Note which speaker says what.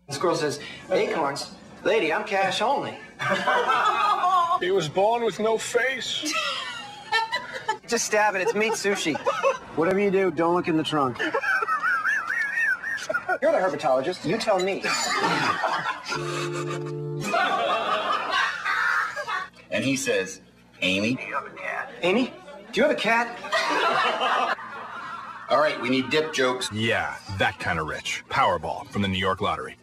Speaker 1: This girl says, acorns? Lady, I'm cash only.
Speaker 2: He was born with no face.
Speaker 1: Just stab it. It's meat sushi.
Speaker 3: Whatever you do, don't look in the trunk.
Speaker 1: You're the herpetologist. You tell me.
Speaker 4: And he says, Amy?
Speaker 1: Do you have a cat? Amy? Do you have a cat?
Speaker 4: All right, we need dip jokes.
Speaker 2: Yeah, that kind of rich. Powerball from the New York Lottery.